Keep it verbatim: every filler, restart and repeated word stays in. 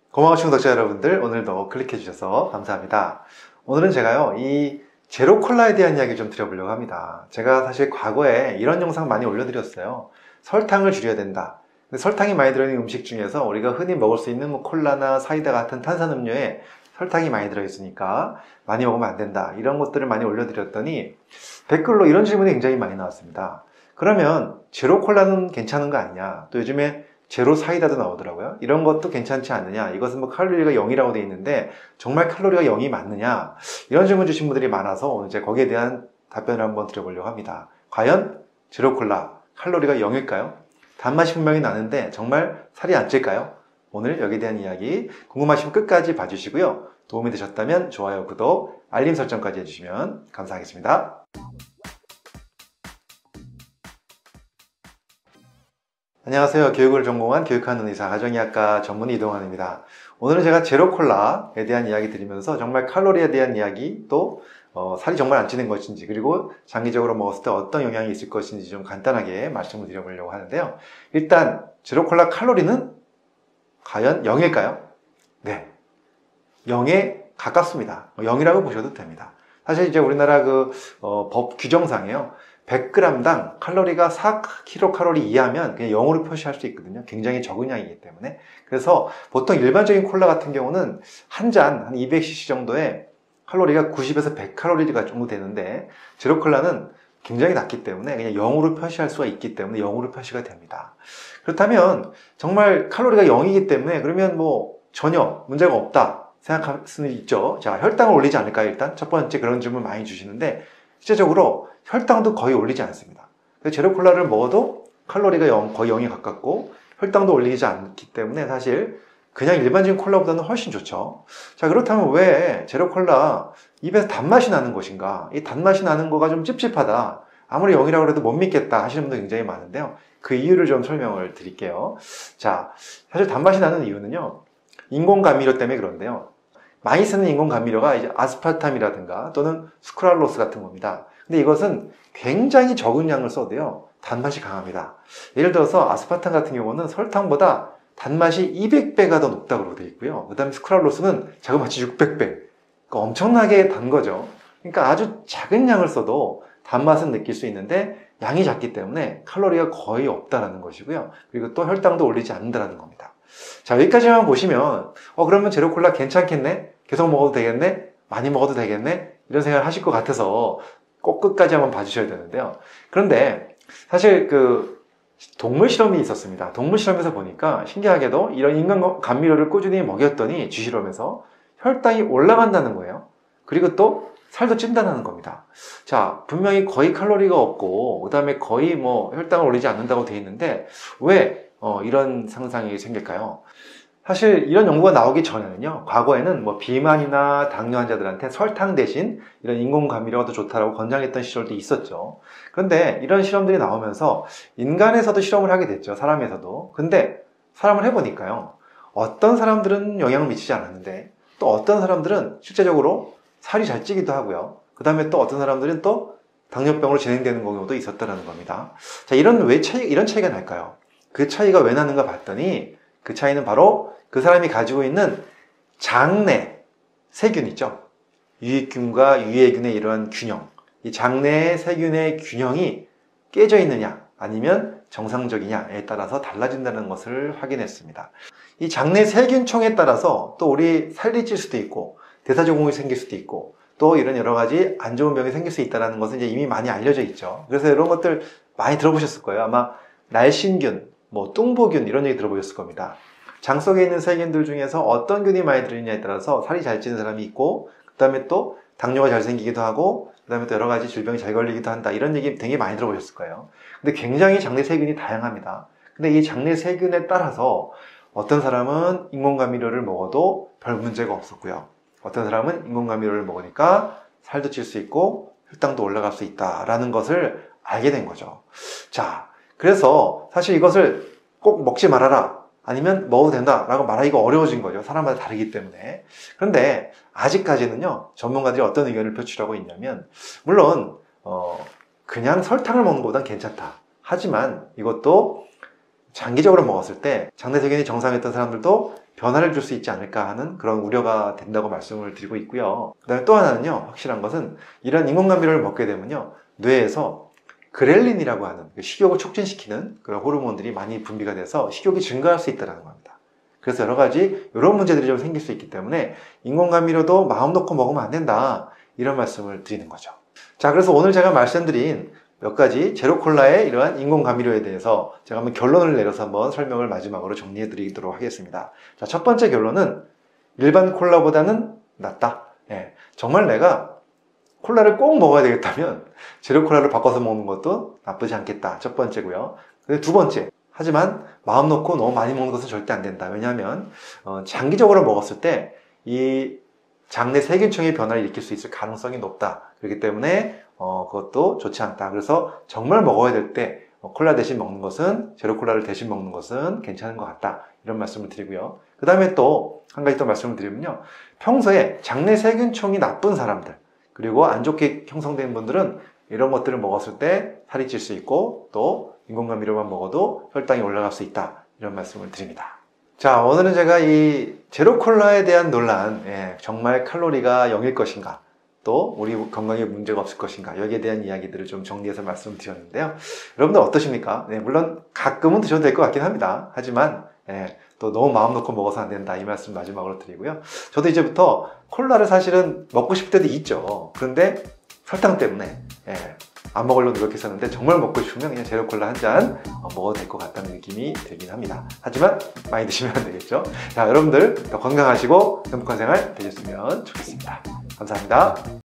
고마우신 구독자 여러분들, 오늘도 클릭해 주셔서 감사합니다. 오늘은 제가요 이 제로 콜라에 대한 이야기 좀 드려보려고 합니다. 제가 사실 과거에 이런 영상 많이 올려드렸어요. 설탕을 줄여야 된다. 근데 설탕이 많이 들어있는 음식 중에서 우리가 흔히 먹을 수 있는 뭐 콜라나 사이다 같은 탄산음료에 설탕이 많이 들어있으니까 많이 먹으면 안 된다, 이런 것들을 많이 올려드렸더니 댓글로 이런 질문이 굉장히 많이 나왔습니다. 그러면 제로 콜라는 괜찮은 거 아니냐, 또 요즘에 제로 사이다도 나오더라고요. 이런 것도 괜찮지 않느냐, 이것은 뭐 칼로리가 영이라고 되어 있는데 정말 칼로리가 영이 맞느냐, 이런 질문 주신 분들이 많아서 오늘 이제 거기에 대한 답변을 한번 드려보려고 합니다. 과연 제로 콜라 칼로리가 영일까요? 단맛이 분명히 나는데 정말 살이 안 찔까요? 오늘 여기에 대한 이야기 궁금하시면 끝까지 봐주시고요. 도움이 되셨다면 좋아요, 구독, 알림 설정까지 해주시면 감사하겠습니다. 안녕하세요. 교육을 전공한 교육하는 의사, 가정의학과 전문의 이동환입니다. 오늘은 제가 제로 콜라에 대한 이야기 드리면서 정말 칼로리에 대한 이야기, 또 어, 살이 정말 안 찌는 것인지, 그리고 장기적으로 먹었을 때 어떤 영향이 있을 것인지 좀 간단하게 말씀을 드려보려고 하는데요. 일단 제로 콜라 칼로리는 과연 영일까요? 네, 영에 가깝습니다. 영이라고 보셔도 됩니다. 사실 이제 우리나라 그 어, 법 규정상에요, 백 그램당 칼로리가 사 킬로칼로리 이하면 그냥 영으로 표시할 수 있거든요. 굉장히 적은 양이기 때문에. 그래서 보통 일반적인 콜라 같은 경우는 한 잔, 한 이백 씨씨 정도에 칼로리가 구십에서 백 칼로리가 정도 되는데, 제로 콜라는 굉장히 낮기 때문에 그냥 영으로 표시할 수가 있기 때문에 영으로 표시가 됩니다. 그렇다면 정말 칼로리가 영이기 때문에 그러면 뭐 전혀 문제가 없다 생각할 수는 있죠. 자, 혈당을 올리지 않을까요? 일단 첫 번째 그런 질문 많이 주시는데, 실제적으로 혈당도 거의 올리지 않습니다. 제로 콜라를 먹어도 칼로리가 영, 거의 영에 가깝고 혈당도 올리지 않기 때문에 사실 그냥 일반적인 콜라보다는 훨씬 좋죠. 자, 그렇다면 왜 제로 콜라 입에서 단맛이 나는 것인가? 이 단맛이 나는 거가 좀 찝찝하다, 아무리 영이라고 해도 못 믿겠다 하시는 분들 굉장히 많은데요. 그 이유를 좀 설명을 드릴게요. 자, 사실 단맛이 나는 이유는요, 인공 감미료 때문에 그런데요. 많이 쓰는 인공 감미료가 이제 아스파탐이라든가 또는 스크랄로스 같은 겁니다. 근데 이것은 굉장히 적은 양을 써도요, 단맛이 강합니다. 예를 들어서 아스파탐 같은 경우는 설탕보다 단맛이 이백 배가 더 높다고 되어 있고요. 그 다음에 스크랄로스는 자그마치 육백 배. 그러니까 엄청나게 단 거죠. 그러니까 아주 작은 양을 써도 단맛은 느낄 수 있는데 양이 작기 때문에 칼로리가 거의 없다라는 것이고요. 그리고 또 혈당도 올리지 않는다는 겁니다. 자, 여기까지만 보시면 어 그러면 제로 콜라 괜찮겠네? 계속 먹어도 되겠네? 많이 먹어도 되겠네? 이런 생각을 하실 것 같아서 꼭 끝까지 한번 봐주셔야 되는데요. 그런데 사실 그 동물 실험이 있었습니다. 동물 실험에서 보니까 신기하게도 이런 인간 감미료를 꾸준히 먹였더니 쥐실험에서 혈당이 올라간다는 거예요. 그리고 또 살도 찐다는 겁니다. 자, 분명히 거의 칼로리가 없고 그 다음에 거의 뭐 혈당을 올리지 않는다고 되어 있는데 왜 어, 이런 상상이 생길까요? 사실 이런 연구가 나오기 전에는요, 과거에는 뭐 비만이나 당뇨 환자들한테 설탕 대신 이런 인공 감미료가 더 좋다라고 권장했던 시절도 있었죠. 그런데 이런 실험들이 나오면서 인간에서도 실험을 하게 됐죠. 사람에서도. 근데 사람을 해보니까요, 어떤 사람들은 영향을 미치지 않았는데 또 어떤 사람들은 실제적으로 살이 잘 찌기도 하고요. 그 다음에 또 어떤 사람들은 또 당뇨병으로 진행되는 경우도 있었다는 겁니다. 자, 이런 왜 차이, 이런 차이가 날까요? 그 차이가 왜 나는가 봤더니 그 차이는 바로 그 사람이 가지고 있는 장내 세균 있죠. 유익균과 유해균의 이러한 균형, 이 장내 세균의 균형이 깨져 있느냐 아니면 정상적이냐에 따라서 달라진다는 것을 확인했습니다. 이 장내 세균총에 따라서 또 우리 살이 찔 수도 있고 대사증후군이 생길 수도 있고 또 이런 여러 가지 안 좋은 병이 생길 수 있다는 것은 이제 이미 많이 알려져 있죠. 그래서 이런 것들 많이 들어보셨을 거예요. 아마 날씬균, 뭐 뚱보균 이런 얘기 들어보셨을 겁니다. 장 속에 있는 세균들 중에서 어떤 균이 많이 들어있냐에 따라서 살이 잘 찌는 사람이 있고, 그 다음에 또 당뇨가 잘 생기기도 하고, 그 다음에 또 여러 가지 질병이 잘 걸리기도 한다, 이런 얘기 되게 많이 들어보셨을 거예요. 근데 굉장히 장내 세균이 다양합니다. 근데 이 장내 세균에 따라서 어떤 사람은 인공감미료를 먹어도 별 문제가 없었고요, 어떤 사람은 인공감미료를 먹으니까 살도 찔 수 있고 혈당도 올라갈 수 있다라는 것을 알게 된 거죠. 자, 그래서 사실 이것을 꼭 먹지 말아라 아니면 먹어도 된다라고 말하기가 어려워진 거죠. 사람마다 다르기 때문에. 그런데 아직까지는요, 전문가들이 어떤 의견을 표출하고 있냐면, 물론 어, 그냥 설탕을 먹는 것보단 괜찮다. 하지만 이것도 장기적으로 먹었을 때 장내세균이 정상이었던 사람들도 변화를 줄 수 있지 않을까 하는 그런 우려가 된다고 말씀을 드리고 있고요. 그 다음에 또 하나는요, 확실한 것은 이런 인공감미료를 먹게 되면요, 뇌에서 그렐린이라고 하는 식욕을 촉진시키는 그런 호르몬들이 많이 분비가 돼서 식욕이 증가할 수 있다는 겁니다. 그래서 여러 가지 이런 문제들이 좀 생길 수 있기 때문에 인공감미료도 마음 놓고 먹으면 안 된다, 이런 말씀을 드리는 거죠. 자, 그래서 오늘 제가 말씀드린 몇 가지 제로콜라의 이러한 인공감미료에 대해서 제가 한번 결론을 내려서 한번 설명을 마지막으로 정리해 드리도록 하겠습니다. 자, 첫 번째 결론은 일반 콜라보다는 낫다. 예, 정말 내가 콜라를 꼭 먹어야 되겠다면 제로콜라를 바꿔서 먹는 것도 나쁘지 않겠다. 첫 번째고요. 근데 두 번째, 하지만 마음 놓고 너무 많이 먹는 것은 절대 안 된다. 왜냐하면 어, 장기적으로 먹었을 때 이 장내 세균층의 변화를 일으킬 수 있을 가능성이 높다. 그렇기 때문에 어, 그것도 좋지 않다. 그래서 정말 먹어야 될 때 어, 콜라 대신 먹는 것은, 제로콜라를 대신 먹는 것은 괜찮은 것 같다. 이런 말씀을 드리고요. 그 다음에 또 한 가지 더 말씀을 드리면요, 평소에 장내 세균총이 나쁜 사람들, 그리고 안 좋게 형성된 분들은 이런 것들을 먹었을 때 살이 찔 수 있고, 또 인공감미료만 먹어도 혈당이 올라갈 수 있다. 이런 말씀을 드립니다. 자, 오늘은 제가 이 제로콜라에 대한 논란, 예, 정말 칼로리가 영일 것인가, 또 우리 건강에 문제가 없을 것인가, 여기에 대한 이야기들을 좀 정리해서 말씀드렸는데요. 여러분들 어떠십니까? 네, 물론 가끔은 드셔도 될 것 같긴 합니다. 하지만 예, 또 너무 마음 놓고 먹어서 안 된다, 이 말씀 마지막으로 드리고요. 저도 이제부터 콜라를 사실은 먹고 싶을 때도 있죠. 그런데 설탕 때문에 예, 안 먹으려고 노력했었는데 정말 먹고 싶으면 그냥 제로콜라 한 잔 먹어도 될 것 같다는 느낌이 들긴 합니다. 하지만 많이 드시면 안 되겠죠. 자, 여러분들 더 건강하시고 행복한 생활 되셨으면 좋겠습니다. 감사합니다.